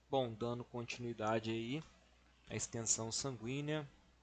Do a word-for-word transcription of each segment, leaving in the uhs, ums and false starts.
Bom, dando continuidade aí à extensão sanguínea.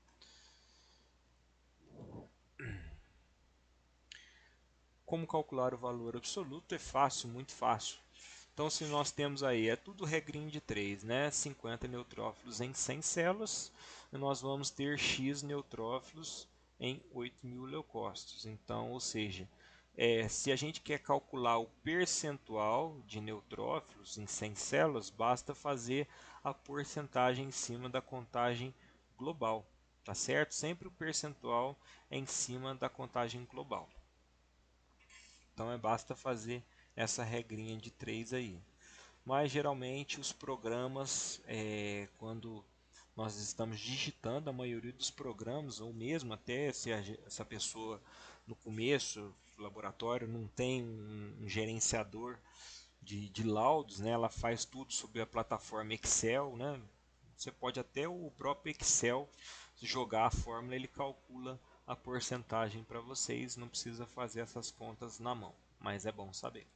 Como calcular o valor absoluto? É fácil, muito fácil. Então, se nós temos aí, é tudo regrinho de três, né? cinquenta neutrófilos em cem células, e nós vamos ter X neutrófilos em oito mil leucócitos. Então, ou seja, é, se a gente quer calcular o percentual de neutrófilos em cem células, basta fazer a porcentagem em cima da contagem global, tá certo? Sempre o percentual é em cima da contagem global. Então, é basta fazer essa regrinha de três aí. Mas geralmente os programas, é, quando nós estamos digitando, a maioria dos programas, ou mesmo até se a, essa pessoa no começo do laboratório não tem um, um gerenciador de, de laudos, né, ela faz tudo sobre a plataforma Excel, né, você pode até o próprio Excel jogar a fórmula, ele calcula a porcentagem para vocês, não precisa fazer essas contas na mão, mas é bom saber.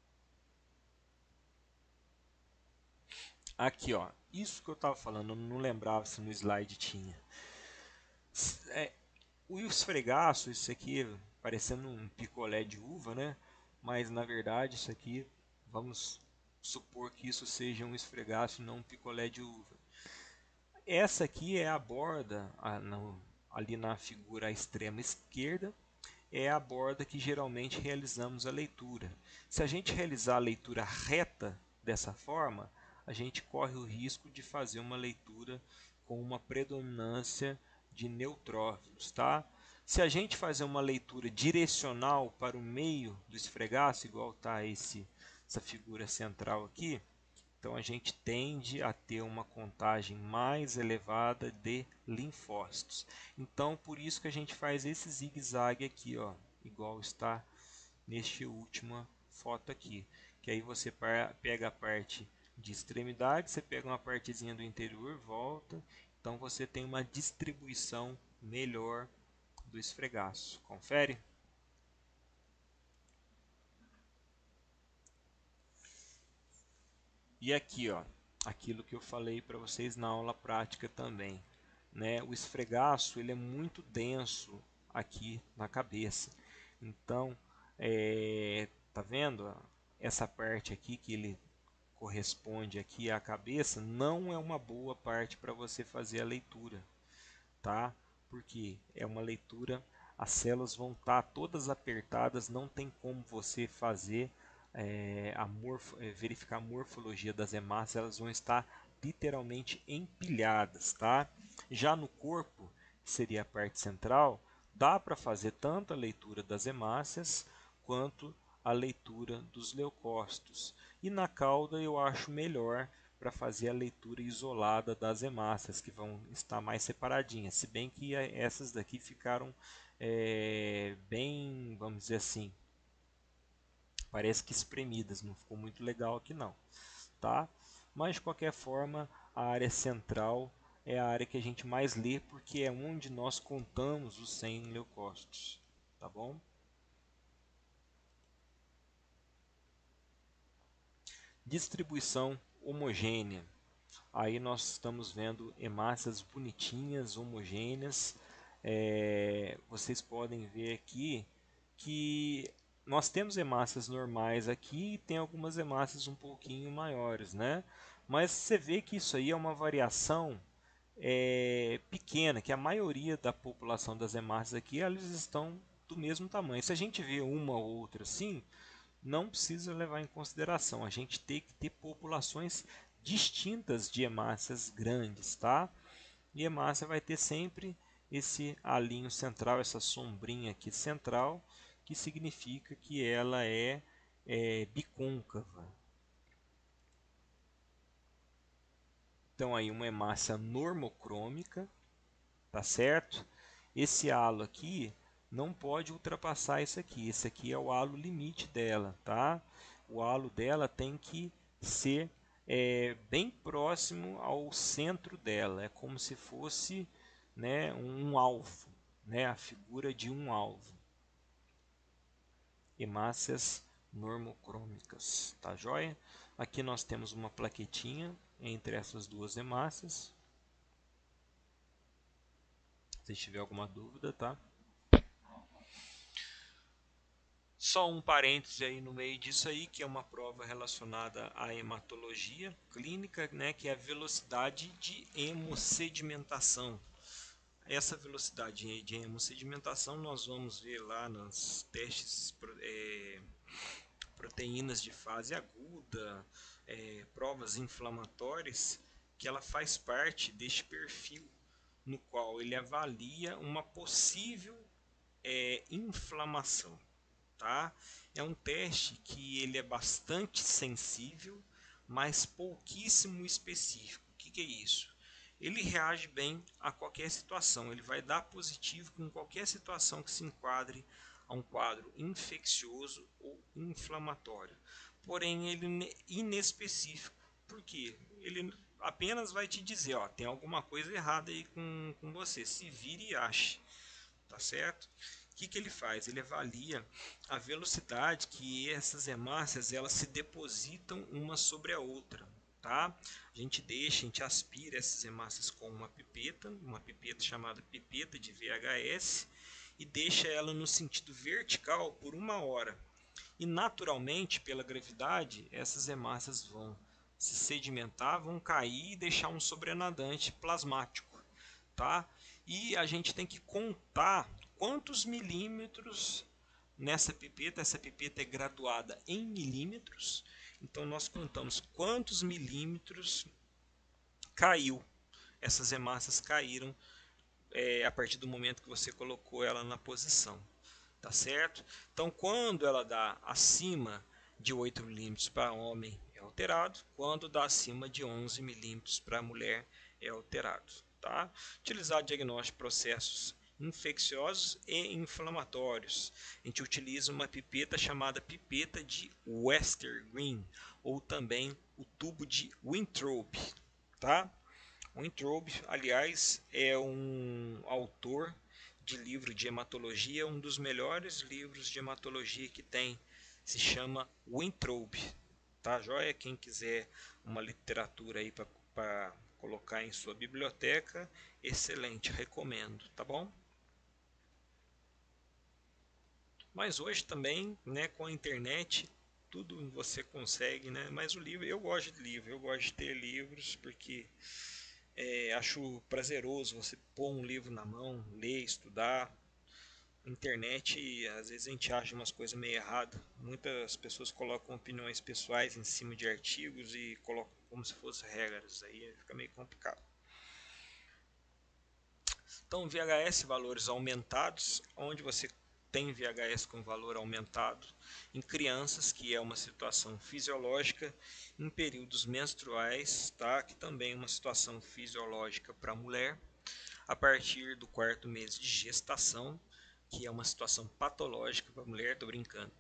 Aqui, ó, isso que eu estava falando, eu não lembrava se no slide tinha. É, o esfregaço, isso aqui, parecendo um picolé de uva, né? Mas na verdade, isso aqui, vamos supor que isso seja um esfregaço e não um picolé de uva. Essa aqui é a borda, a, no, ali na figura à extrema esquerda, é a borda que geralmente realizamos a leitura. Se a gente realizar a leitura reta dessa forma, a gente corre o risco de fazer uma leitura com uma predominância de neutrófilos, tá? Se a gente fazer uma leitura direcional para o meio do esfregaço, igual está esse essa figura central aqui, então a gente tende a ter uma contagem mais elevada de linfócitos. Então por isso que a gente faz esse zigue-zague aqui, ó, igual está neste última foto aqui, que aí você pega a parte de extremidade, você pega uma partezinha do interior, volta, então você tem uma distribuição melhor do esfregaço. Confere? E aqui, ó, aquilo que eu falei para vocês na aula prática também, né? O esfregaço ele é muito denso aqui na cabeça. Então, é, tá vendo? Essa parte aqui que ele corresponde aqui à cabeça não é uma boa parte para você fazer a leitura, tá? Porque é uma leitura, as células vão estar todas apertadas, não tem como você fazer é, a morfo, é, verificar a morfologia das hemácias, elas vão estar literalmente empilhadas, tá? Já no corpo, que seria a parte central, dá para fazer tanto a leitura das hemácias quanto a leitura dos leucócitos. E na cauda eu acho melhor para fazer a leitura isolada das hemácias, que vão estar mais separadinhas, se bem que essas daqui ficaram é, bem, vamos dizer assim, parece que espremidas, não ficou muito legal aqui não, tá? Mas de qualquer forma, a área central é a área que a gente mais lê, porque é onde nós contamos os cem leucócitos, tá bom? Distribuição homogênea. Aí nós estamos vendo hemácias bonitinhas, homogêneas. É, vocês podem ver aqui que nós temos hemácias normais aqui e tem algumas hemácias um pouquinho maiores, né? Mas você vê que isso aí é uma variação é, pequena, que a maioria da população das hemácias aqui elas estão do mesmo tamanho. Se a gente vê uma ou outra assim, não precisa levar em consideração. A gente tem que ter populações distintas de hemácias grandes, tá? E hemácia vai ter sempre esse alinho central, essa sombrinha aqui central, que significa que ela é, é bicôncava. Então aí uma hemácia normocrômica, tá certo? Esse halo aqui não pode ultrapassar esse aqui. Esse aqui é o halo limite dela, tá? O halo dela tem que ser é, bem próximo ao centro dela. É como se fosse, né, um alvo, né, a figura de um alvo. Hemácias normocrômicas, tá joia? Aqui nós temos uma plaquetinha entre essas duas hemácias. Se tiver alguma dúvida, tá? Só um parêntese aí no meio disso aí, que é uma prova relacionada à hematologia clínica, né, que é a velocidade de hemossedimentação. Essa velocidade de hemossedimentação nós vamos ver lá nos testes é, proteínas de fase aguda, é, provas inflamatórias, que ela faz parte deste perfil no qual ele avalia uma possível é, inflamação. Tá? É um teste que ele é bastante sensível, mas pouquíssimo específico. O que, que é isso? Ele reage bem a qualquer situação, ele vai dar positivo em qualquer situação que se enquadre a um quadro infeccioso ou inflamatório. Porém, ele é inespecífico. Por quê? Ele apenas vai te dizer, ó, tem alguma coisa errada aí com, com você, se vire e ache. Tá certo? O que, que ele faz? Ele avalia a velocidade que essas hemácias elas se depositam uma sobre a outra. Tá? A gente deixa, a gente aspira essas hemácias com uma pipeta, uma pipeta chamada pipeta de V H S, e deixa ela no sentido vertical por uma hora. E naturalmente, pela gravidade, essas hemácias vão se sedimentar, vão cair e deixar um sobrenadante plasmático. Tá? E a gente tem que contar quantos milímetros nessa pipeta. Essa pipeta é graduada em milímetros, então nós contamos quantos milímetros caiu. Essas hemácias caíram é, a partir do momento que você colocou ela na posição, tá certo? Então, quando ela dá acima de oito milímetros para homem é alterado, quando dá acima de onze milímetros para mulher é alterado. Tá? Utilizar diagnóstico de processos infecciosos e inflamatórios. A gente utiliza uma pipeta chamada pipeta de Westergreen, ou também o tubo de Winthrop. Tá? Winthrop, aliás, é um autor de livro de hematologia, um dos melhores livros de hematologia que tem. Se chama Winthrop. Tá, joia? Quem quiser uma literatura aí para colocar em sua biblioteca, excelente, recomendo, tá bom? Mas hoje também, né, com a internet, tudo você consegue, né? Mas o livro, eu gosto de livro, eu gosto de ter livros porque é, acho prazeroso você pôr um livro na mão, ler, estudar. Internet, às vezes a gente acha umas coisas meio erradas. Muitas pessoas colocam opiniões pessoais em cima de artigos e colocam como se fossem regras. Aí fica meio complicado. Então, V H S, valores aumentados, onde você tem V H S com valor aumentado em crianças, que é uma situação fisiológica, em períodos menstruais, tá? Que também é uma situação fisiológica para a mulher, a partir do quarto mês de gestação, que é uma situação patológica para a mulher, tô brincando.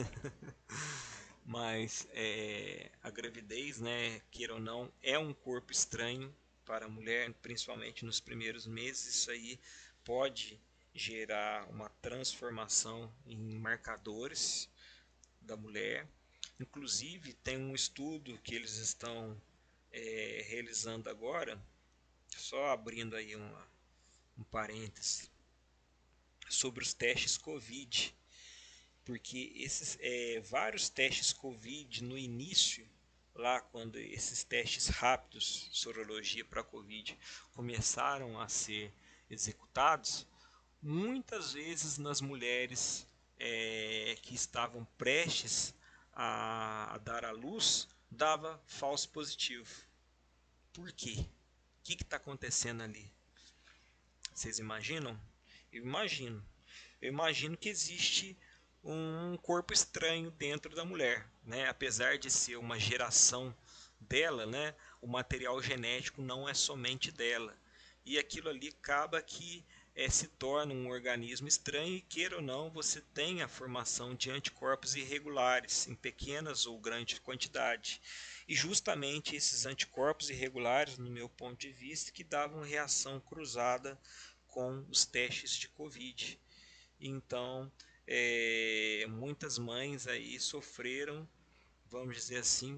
Mas é, a gravidez, né, queira ou não, é um corpo estranho para a mulher, principalmente nos primeiros meses. Isso aí pode gerar uma transformação em marcadores da mulher. Inclusive, tem um estudo que eles estão é, realizando agora, só abrindo aí uma, um parêntese, sobre os testes Covid, porque esses é, vários testes Covid no início, lá quando esses testes rápidos, sorologia para Covid, começaram a ser executados, muitas vezes nas mulheres é, que estavam prestes a, a dar à luz, dava falso positivo. Por quê? O que está acontecendo ali? Vocês imaginam? Eu imagino. Eu imagino que existe um corpo estranho dentro da mulher, né? Apesar de ser uma geração dela, né? O material genético não é somente dela. E aquilo ali acaba que é, se torna um organismo estranho e, queira ou não, você tem a formação de anticorpos irregulares, em pequenas ou grandes quantidades. E justamente esses anticorpos irregulares, no meu ponto de vista, que davam reação cruzada com os testes de Covid. Então, é, muitas mães aí sofreram, vamos dizer assim,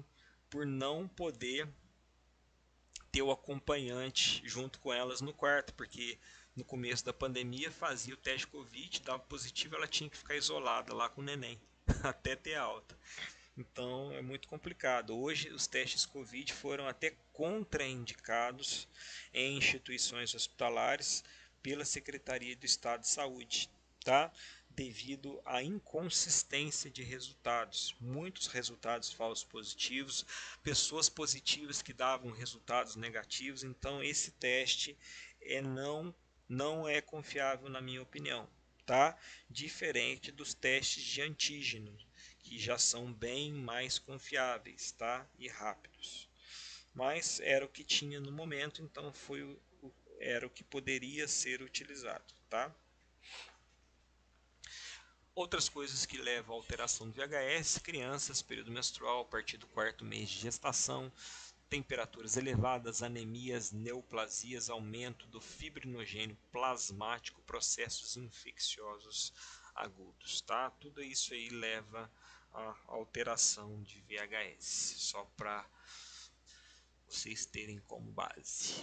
por não poder ter o acompanhante junto com elas no quarto, porque no começo da pandemia fazia o teste Covid, dava positivo, ela tinha que ficar isolada lá com o neném até ter alta. Então é muito complicado. Hoje os testes Covid foram até contraindicados em instituições hospitalares pela Secretaria do Estado de Saúde, tá? Devido à inconsistência de resultados. Muitos resultados falsos positivos, pessoas positivas que davam resultados negativos. Então esse teste é não, não é confiável na minha opinião, tá? Diferente dos testes de antígeno, que já são bem mais confiáveis, tá? E rápidos. Mas era o que tinha no momento, então foi o, era o que poderia ser utilizado, tá? Outras coisas que levam à alteração do V H S: crianças, período menstrual a partir do quarto mês de gestação, temperaturas elevadas, anemias, neoplasias, aumento do fibrinogênio plasmático, processos infecciosos agudos, tá? Tudo isso aí leva à alteração de V H S, só para vocês terem como base.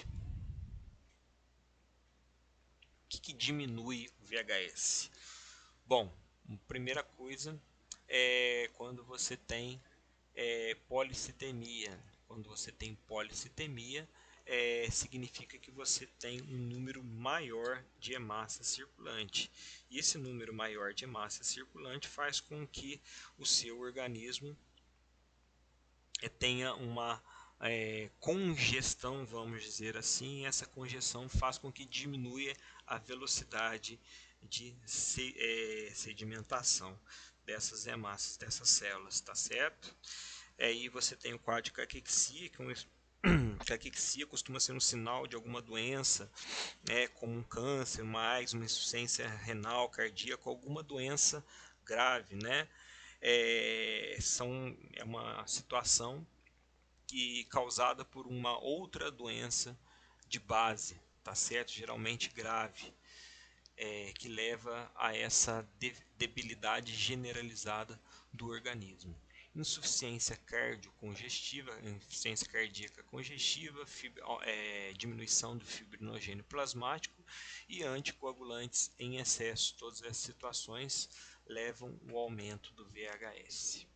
O que, que diminui o V H S? Bom, a primeira coisa é quando você tem é, policitemia. Quando você tem policitemia, é, significa que você tem um número maior de hemácia circulante. E esse número maior de hemácia circulante faz com que o seu organismo é, tenha uma é, congestão, vamos dizer assim. E essa congestão faz com que diminua a velocidade de é, sedimentação dessas hemácias, dessas células, tá certo? Aí você tem o quadro de caquexia, que é um, caquexia costuma ser um sinal de alguma doença, né, como um câncer, mais uma insuficiência renal, cardíaca, alguma doença grave, né? É, são, é uma situação que causada por uma outra doença de base, tá certo? Geralmente grave, é, que leva a essa de, debilidade generalizada do organismo. Insuficiência cardiocongestiva, insuficiência cardíaca congestiva, fib, é, diminuição do fibrinogênio plasmático e anticoagulantes em excesso. Todas essas situações levam ao aumento do V H S.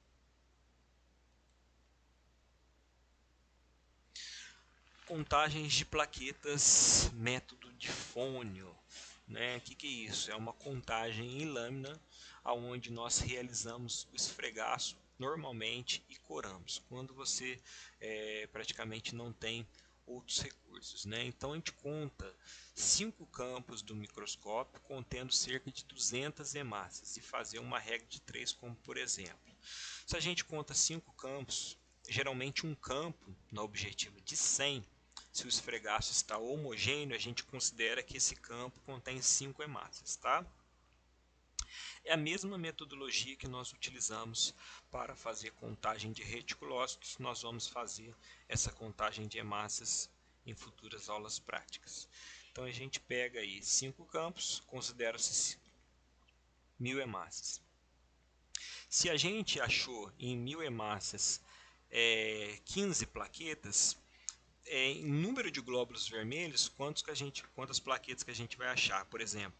Contagens de plaquetas, método de Fônio. Né? O que, que é isso? É uma contagem em lâmina, onde nós realizamos o esfregaço normalmente e coramos, quando você é, praticamente não tem outros recursos. Né? Então a gente conta cinco campos do microscópio contendo cerca de duzentas hemácias e fazer uma regra de três, como por exemplo. Se a gente conta cinco campos, geralmente um campo, na objetiva de cem, se o esfregaço está homogêneo, a gente considera que esse campo contém cinco hemácias, tá? É a mesma metodologia que nós utilizamos para fazer contagem de reticulócitos. Nós vamos fazer essa contagem de hemácias em futuras aulas práticas. Então a gente pega aí cinco campos, considera-se mil hemácias. Se a gente achou em mil hemácias é, quinze plaquetas, é, em número de glóbulos vermelhos, quantos que a gente, quantas plaquetas que a gente vai achar? Por exemplo,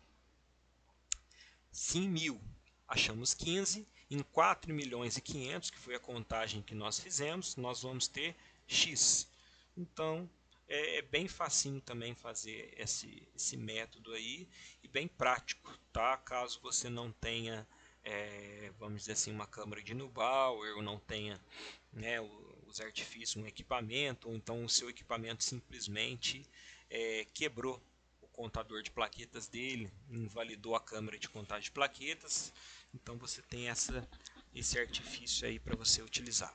se em mil achamos quinze, em quatro milhões e quinhentos, que foi a contagem que nós fizemos, nós vamos ter X. Então, é, é bem facinho também fazer esse, esse método aí, e bem prático, tá? Caso você não tenha, é, vamos dizer assim, uma câmara de Neubauer, ou não tenha, né, os artifícios, um equipamento, ou então o seu equipamento simplesmente é, quebrou o contador de plaquetas dele, invalidou a câmera de contagem de plaquetas, então você tem essa, esse artifício aí para você utilizar.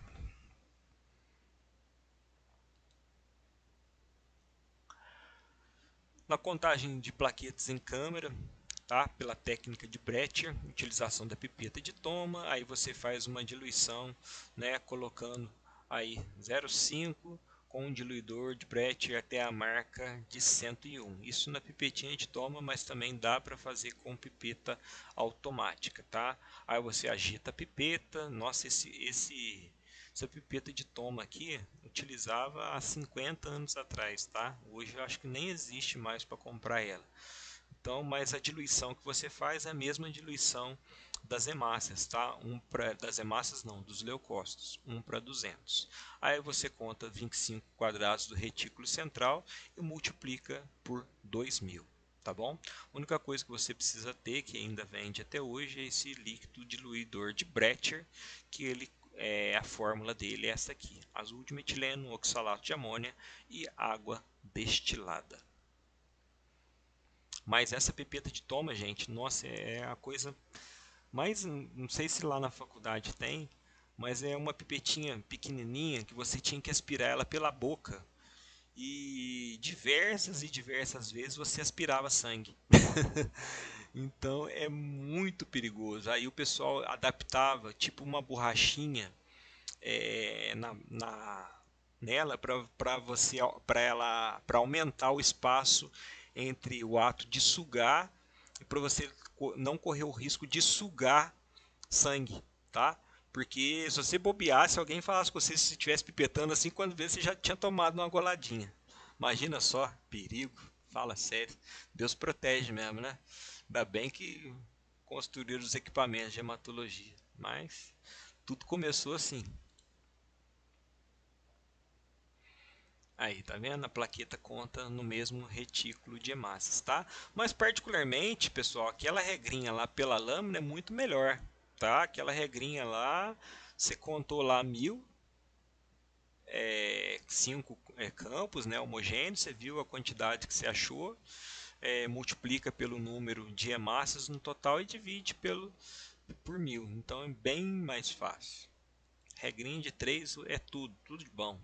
Na contagem de plaquetas em câmera, tá? Pela técnica de Brecher, utilização da pipeta de toma, aí você faz uma diluição, né, colocando aí zero vírgula cinco com um diluidor de Brecher até a marca de cento e um. Isso na pipetinha de toma, mas também dá para fazer com pipeta automática, tá? Aí você agita a pipeta, nossa, esse, esse Essa pipeta de toma aqui utilizava há cinquenta anos atrás, tá? Hoje eu acho que nem existe mais para comprar ela. Então, mas a diluição que você faz é a mesma diluição das hemácias, tá? Um pra, das hemácias não, dos leucócitos, um para duzentos. Aí você conta vinte e cinco quadrados do retículo central e multiplica por dois mil, tá bom? A única coisa que você precisa ter, que ainda vende até hoje, é esse líquido diluidor de Brecher, que ele é, a fórmula dele é essa aqui: azul de metileno, oxalato de amônia e água destilada. Mas essa pipeta de toma, gente, nossa, é a coisa mais, não sei se lá na faculdade tem, mas é uma pipetinha pequenininha que você tinha que aspirar ela pela boca. E diversas e diversas vezes você aspirava sangue. Então é muito perigoso. Aí o pessoal adaptava tipo uma borrachinha é, na, na, nela para você para ela para aumentar o espaço entre o ato de sugar e para você não correr o risco de sugar sangue, tá? Porque se você bobear, se alguém falasse com você, se estivesse pipetando assim, quando vê, você já tinha tomado uma goladinha. Imagina só, perigo. Fala sério. Deus protege mesmo, né? Ainda bem que construíram os equipamentos de hematologia. Mas tudo começou assim. Aí, tá vendo? A plaqueta conta no mesmo retículo de hemácias, tá? Mas particularmente, pessoal, aquela regrinha lá pela lâmina é muito melhor, tá? Aquela regrinha lá, você contou lá mil, é, cinco é, campos, né, homogêneos, você viu a quantidade que você achou, é, multiplica pelo número de hemácias no total e divide pelo, por mil. Então é bem mais fácil. Regrinha de três é tudo, tudo de bom.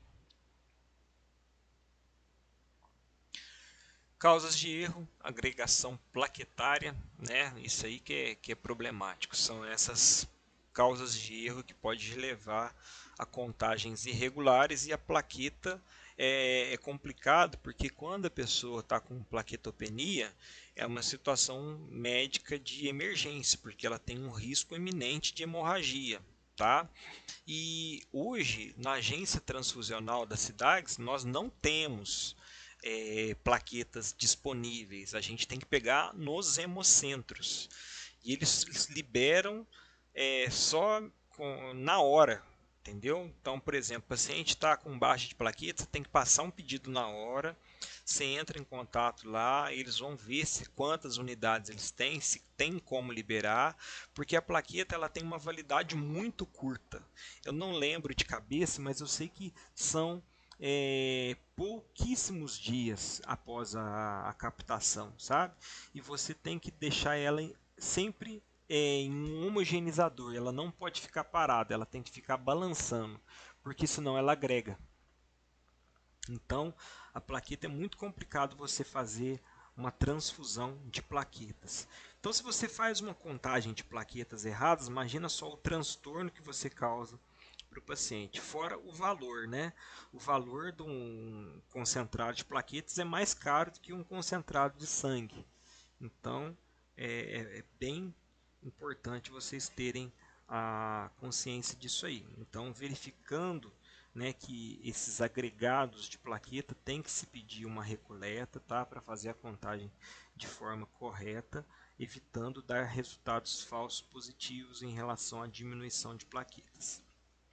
Causas de erro, agregação plaquetária, né? Isso aí que é, que é problemático. São essas causas de erro que pode levar a contagens irregulares e a plaqueta é, é complicado porque quando a pessoa está com plaquetopenia é uma situação médica de emergência, porque ela tem um risco iminente de hemorragia, tá? E hoje na agência transfusional das cidades nós não temos é, plaquetas disponíveis. A gente tem que pegar nos hemocentros. E eles liberam é, só com, na hora. Entendeu? Então, por exemplo, o paciente está com baixa de plaquetas, tem que passar um pedido na hora. Você entra em contato lá, eles vão ver se quantas unidades eles têm, se tem como liberar, porque a plaqueta ela tem uma validade muito curta. Eu não lembro de cabeça, mas eu sei que são é, pouquíssimos dias após a, a captação, sabe? E você tem que deixar ela em, sempre é, em um homogeneizador. Ela não pode ficar parada, ela tem que ficar balançando, porque senão ela agrega. Então, a plaqueta é muito complicado você fazer uma transfusão de plaquetas. Então, se você faz uma contagem de plaquetas erradas, imagina só o transtorno que você causa para o paciente. Fora o valor, né? O valor de um concentrado de plaquetas é mais caro do que um concentrado de sangue. Então, é, é, é bem importante vocês terem a consciência disso aí. Então, verificando, né, que esses agregados de plaqueta tem que se pedir uma recoleta, tá, para fazer a contagem de forma correta, evitando dar resultados falsos positivos em relação à diminuição de plaquetas.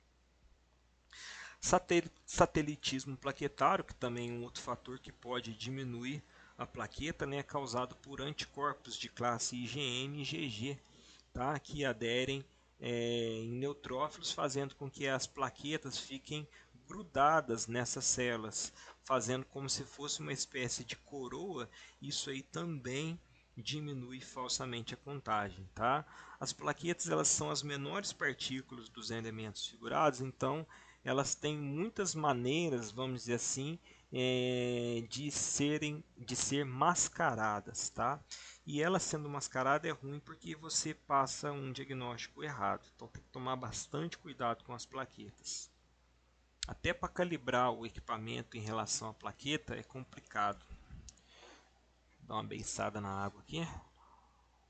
Satelitismo plaquetário, que também é um outro fator que pode diminuir a plaqueta, né, causado por anticorpos de classe IgM e IgG, tá, que aderem é, em neutrófilos, fazendo com que as plaquetas fiquem grudadas nessas células, fazendo como se fosse uma espécie de coroa. Isso aí também diminui falsamente a contagem, tá? As plaquetas elas são as menores partículas dos elementos figurados, então elas têm muitas maneiras, vamos dizer assim, é, de serem, de ser mascaradas, tá? E ela sendo mascarada é ruim porque você passa um diagnóstico errado. Então tem que tomar bastante cuidado com as plaquetas. Até para calibrar o equipamento em relação à plaqueta é complicado. Vou dar uma beiçada na água aqui.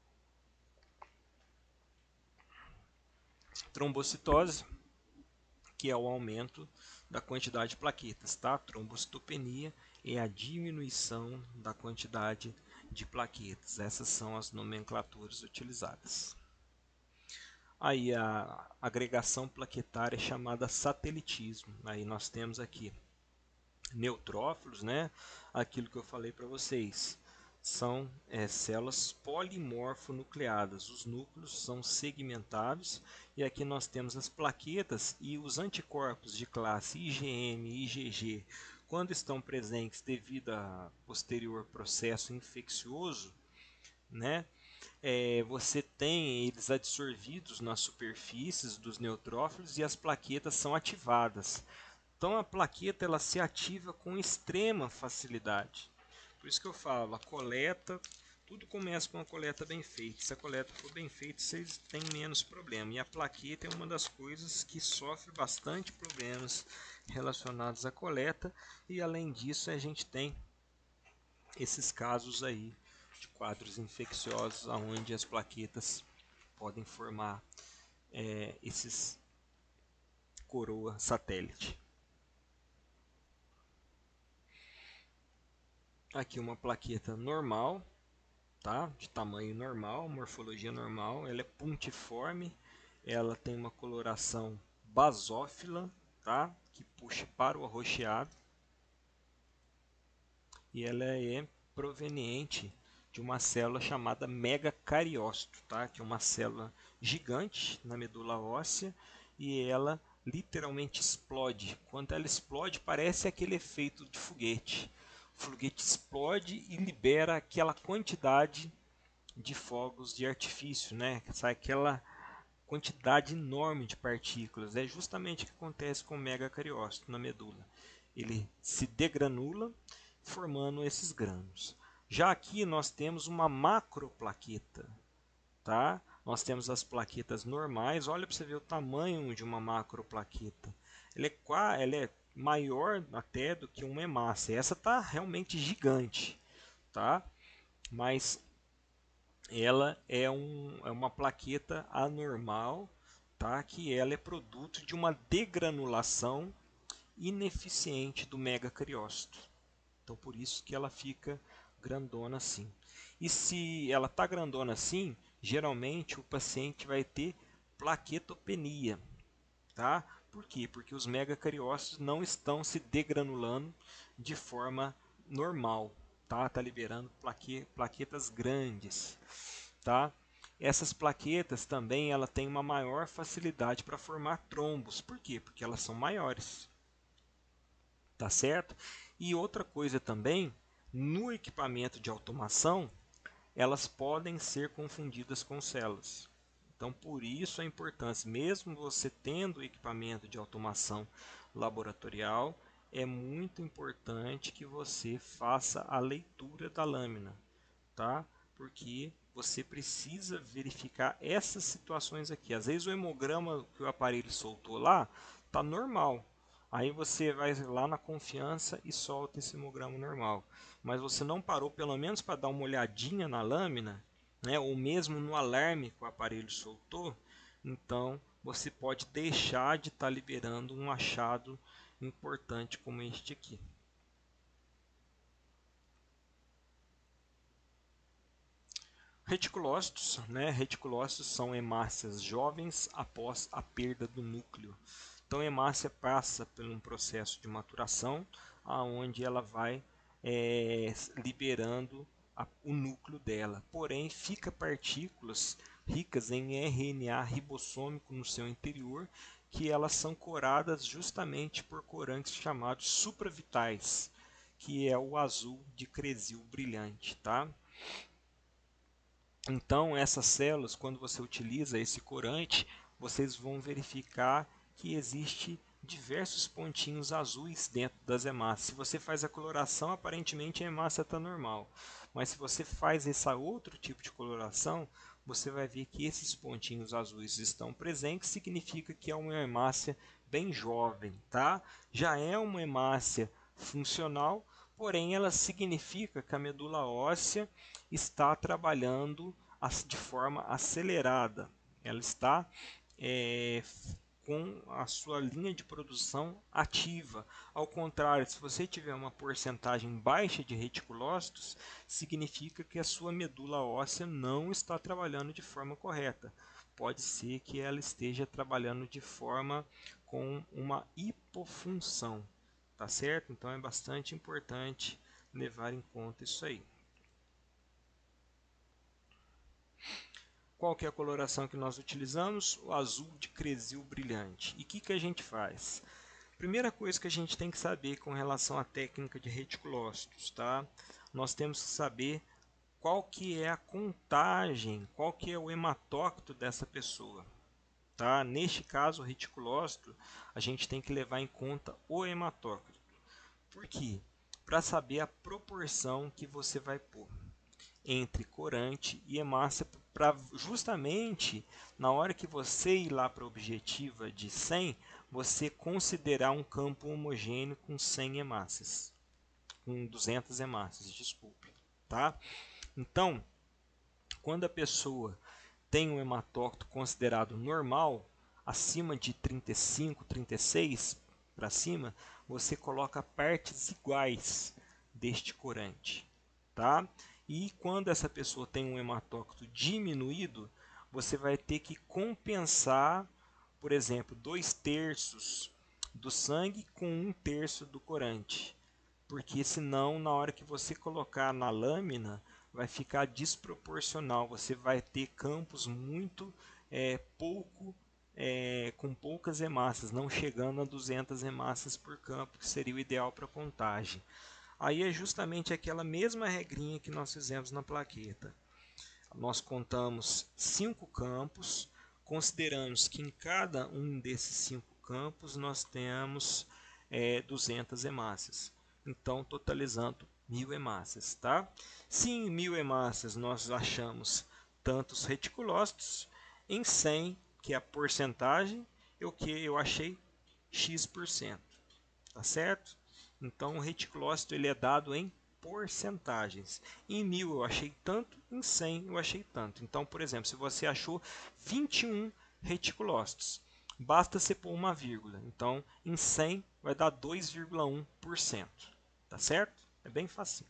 Trombocitose, que é o aumento da quantidade de plaquetas, tá? Trombocitopenia é a diminuição da quantidade de plaquetas. Essas são as nomenclaturas utilizadas. Aí a agregação plaquetária é chamada satelitismo. Aí nós temos aqui neutrófilos, né? Aquilo que eu falei para vocês. São é, células polimorfonucleadas. Os núcleos são segmentados e aqui nós temos as plaquetas e os anticorpos de classe IgM e IgG, quando estão presentes devido a posterior processo infeccioso, né? É, você tem eles adsorvidos nas superfícies dos neutrófilos e as plaquetas são ativadas. Então a plaqueta ela se ativa com extrema facilidade. Por isso que eu falo, a coleta, tudo começa com uma coleta bem feita. Se a coleta for bem feita, vocês têm menos problema. E a plaqueta é uma das coisas que sofre bastante problemas relacionados à coleta. E além disso, a gente tem esses casos aí de quadros infecciosos, onde as plaquetas podem formar é, esses coroa satélite. Aqui uma plaqueta normal, tá? De tamanho normal, morfologia normal, ela é puntiforme, ela tem uma coloração basófila, tá? Que puxa para o arroxeado, e ela é proveniente de uma célula chamada megacariócito, tá? Que é uma célula gigante na medula óssea e ela literalmente explode. Quando ela explode, parece aquele efeito de foguete. O foguete explode e libera aquela quantidade de fogos de artifício, né? Sai aquela quantidade enorme de partículas. É justamente o que acontece com o megacariócito na medula. Ele se degranula, formando esses grânulos. Já aqui nós temos uma macroplaqueta, tá? Nós temos as plaquetas normais. Olha para você ver o tamanho de uma macroplaqueta. Ela é, ela é maior até do que uma hemácia. Essa está realmente gigante, tá? Mas ela é, um, é uma plaqueta anormal, tá? Que ela é produto de uma degranulação ineficiente do megacariócito. Então por isso que ela fica grandona assim. E se ela está grandona assim, geralmente o paciente vai ter plaquetopenia, tá? Por quê? Porque os megacariócitos não estão se degranulando de forma normal, tá? Tá liberando plaque, plaquetas grandes, tá? Essas plaquetas também ela tem uma maior facilidade para formar trombos. Por quê? Porque elas são maiores, tá certo? E outra coisa também, no equipamento de automação, elas podem ser confundidas com células. Então, por isso a importância, mesmo você tendo equipamento de automação laboratorial, é muito importante que você faça a leitura da lâmina, tá? Porque você precisa verificar essas situações aqui. Às vezes o hemograma que o aparelho soltou lá está normal. Aí você vai lá na confiança e solta esse hemograma normal. Mas você não parou pelo menos para dar uma olhadinha na lâmina, né, ou mesmo no alarme que o aparelho soltou, então você pode deixar de estar tá liberando um achado importante como este aqui. Reticulócitos, né? Reticulócitos são hemácias jovens após a perda do núcleo. Então a hemácia passa por um processo de maturação, aonde ela vai é, liberando a, o núcleo dela. Porém, fica partículas ricas em R N A ribossômico no seu interior, que elas são coradas justamente por corantes chamados supravitais, que é o azul de Cressil brilhante, tá? Então, essas células, quando você utiliza esse corante, vocês vão verificar que existe diversos pontinhos azuis dentro das hemácias. Se você faz a coloração, aparentemente a hemácia está normal. Mas se você faz esse outro tipo de coloração, você vai ver que esses pontinhos azuis estão presentes, significa que é uma hemácia bem jovem, tá? Já é uma hemácia funcional, porém ela significa que a medula óssea está trabalhando de forma acelerada. Ela está é, com a sua linha de produção ativa. Ao contrário, se você tiver uma porcentagem baixa de reticulócitos, significa que a sua medula óssea não está trabalhando de forma correta. Pode ser que ela esteja trabalhando de forma com uma hipofunção, tá certo? Então é bastante importante levar em conta isso aí. Qual que é a coloração que nós utilizamos? O azul de cresil brilhante. E o que, que a gente faz? Primeira coisa que a gente tem que saber com relação à técnica de reticulócitos, tá? Nós temos que saber qual que é a contagem, qual que é o hematócrito dessa pessoa. Tá? Neste caso, o reticulócito, a gente tem que levar em conta o hematócrito. Por quê? Para saber a proporção que você vai pôr entre corante e hemácia, para justamente na hora que você ir lá para a objetiva de cem, você considerar um campo homogêneo com cem hemácias, com duzentas hemácias, desculpe, tá? Então, quando a pessoa tem um hematócrito considerado normal, acima de trinta e cinco, trinta e seis para cima, você coloca partes iguais deste corante, tá? E quando essa pessoa tem um hematócrito diminuído, você vai ter que compensar, por exemplo, dois terços do sangue com um terço do corante, porque senão na hora que você colocar na lâmina vai ficar desproporcional, você vai ter campos muito é, pouco é, com poucas hemácias, não chegando a duzentas hemácias por campo, que seria o ideal para contagem. Aí é justamente aquela mesma regrinha que nós fizemos na plaqueta. Nós contamos cinco campos, consideramos que em cada um desses cinco campos nós temos é, duzentas hemácias. Então, totalizando mil hemácias. Tá? Se em mil hemácias nós achamos tantos reticulócitos, em cem, que é a porcentagem, eu, que eu achei X%. Tá certo? Então, o reticulócito ele é dado em porcentagens. Em mil eu achei tanto, em cem eu achei tanto. Então, por exemplo, se você achou vinte e um reticulócitos, basta você pôr uma vírgula. Então, em cem vai dar dois vírgula um por cento. Tá certo? É bem fácil.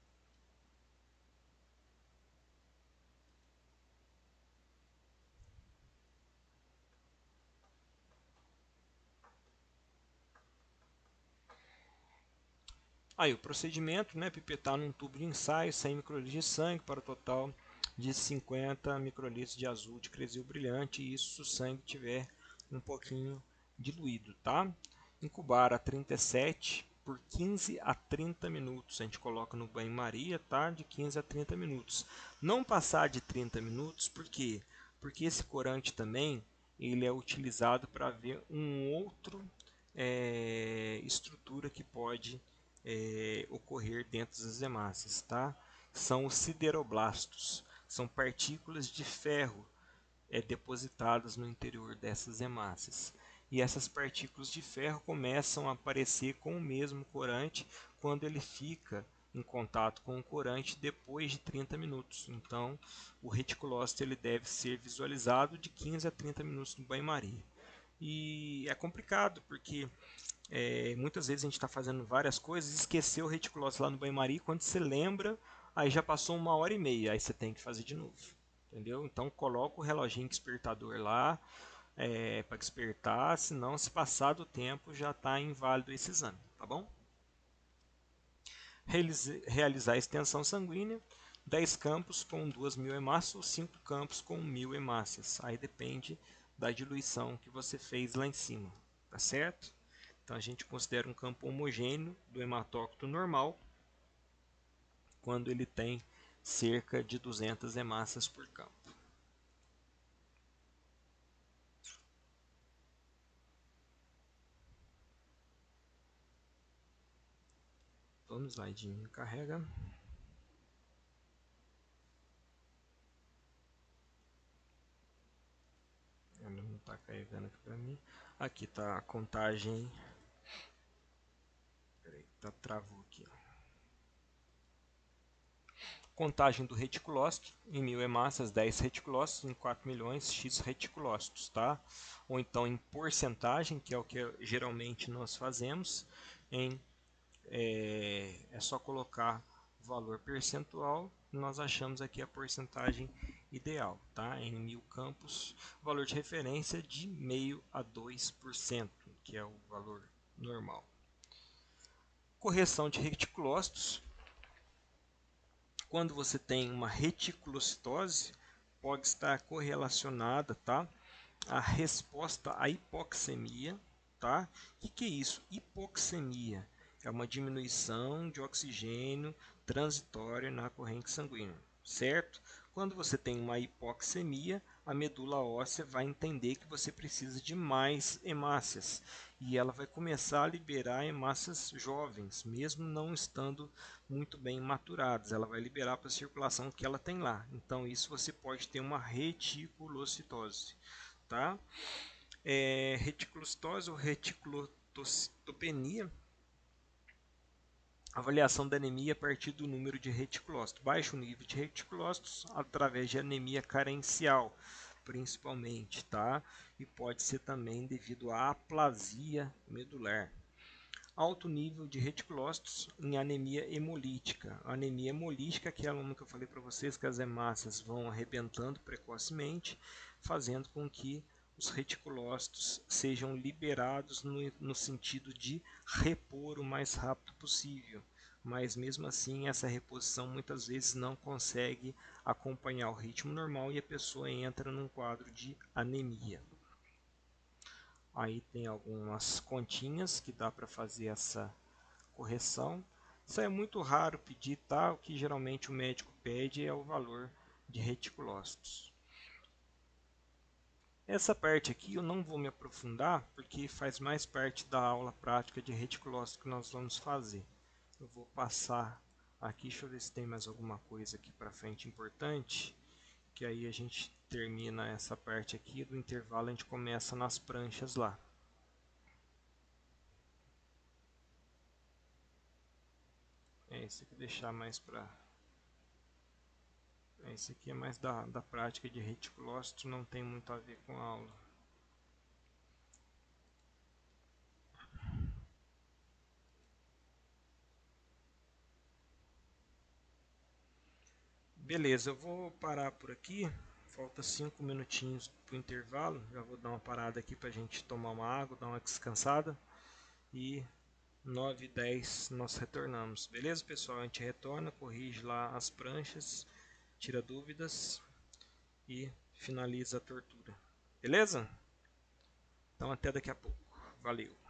Aí o procedimento, né, pipetar num tubo de ensaio cem microlitros de sangue para o total de cinquenta microlitros de azul de cresil brilhante, e isso se o sangue tiver um pouquinho diluído, tá? Incubar a trinta e sete por quinze a trinta minutos. A gente coloca no banho-maria, tá? De quinze a trinta minutos. Não passar de trinta minutos, por quê? Porque esse corante também ele é utilizado para ver um outro é, estrutura que pode é, ocorrer dentro das hemácias, tá? São os sideroblastos, são partículas de ferro é, depositadas no interior dessas hemácias. E essas partículas de ferro começam a aparecer com o mesmo corante quando ele fica em contato com o corante depois de trinta minutos. Então, o reticulócito ele deve ser visualizado de quinze a trinta minutos no banho-maria. E é complicado, porque é, muitas vezes a gente está fazendo várias coisas e esqueceu o reticulócito lá no banho-maria, quando você lembra, aí já passou uma hora e meia, aí você tem que fazer de novo. Entendeu? Então coloca o reloginho despertador lá é, para despertar, senão se passar do tempo já está inválido esse exame, tá bom? Realizar a extensão sanguínea, dez campos com duas mil hemácias ou cinco campos com mil hemácias. Aí depende da diluição que você fez lá em cima, tá certo? Então a gente considera um campo homogêneo do hematócrito normal quando ele tem cerca de duzentas hemácias por campo. Vamos lá, Edinho, carrega. Ele não está carregando aqui para mim. Aqui está a contagem. Peraí, tá, travou aqui. Contagem do reticulócito, em mil hemácias, dez reticulócitos, em quatro milhões, X reticulócitos, tá? Ou então em porcentagem, que é o que geralmente nós fazemos, em, é, é só colocar o valor percentual, nós achamos aqui a porcentagem ideal, tá? Em mil campos, valor de referência de meio a dois por cento, que é o valor normal. Correção de reticulócitos. Quando você tem uma reticulocitose, pode estar correlacionada, tá, a resposta à hipoxemia, tá? O que, que é isso? Hipoxemia é uma diminuição de oxigênio transitória na corrente sanguínea, certo? Quando você tem uma hipoxemia, a medula óssea vai entender que você precisa de mais hemácias e ela vai começar a liberar hemácias jovens, mesmo não estando muito bem maturadas. Ela vai liberar para a circulação que ela tem lá. Então, isso você pode ter uma reticulocitose. Tá? É, reticulocitose ou reticulocitopenia, avaliação da anemia a partir do número de reticulócitos. Baixo nível de reticulócitos através de anemia carencial, principalmente, tá? E pode ser também devido à aplasia medular. Alto nível de reticulócitos em anemia hemolítica. A anemia hemolítica, que é a que eu falei para vocês, que as hemácias vão arrebentando precocemente, fazendo com que os reticulócitos sejam liberados no, no sentido de repor o mais rápido possível. Mas mesmo assim, essa reposição muitas vezes não consegue acompanhar o ritmo normal e a pessoa entra num quadro de anemia. Aí tem algumas continhas que dá para fazer essa correção. Isso é muito raro pedir, tá? O que geralmente o médico pede é o valor de reticulócitos. Essa parte aqui eu não vou me aprofundar, porque faz mais parte da aula prática de reticulócito que nós vamos fazer. Eu vou passar aqui, deixa eu ver se tem mais alguma coisa aqui para frente importante, que aí a gente termina essa parte aqui, do intervalo a gente começa nas pranchas lá. É, esse aqui deixar mais para... Esse aqui é mais da, da prática de reticulócito, não tem muito a ver com a aula. Beleza, eu vou parar por aqui. Falta cinco minutinhos para o intervalo. Já vou dar uma parada aqui para a gente tomar uma água, dar uma descansada. E nove e dez nós retornamos. Beleza, pessoal? A gente retorna, corrige lá as pranchas, tira dúvidas e finaliza a tortura. Beleza? Então até daqui a pouco. Valeu!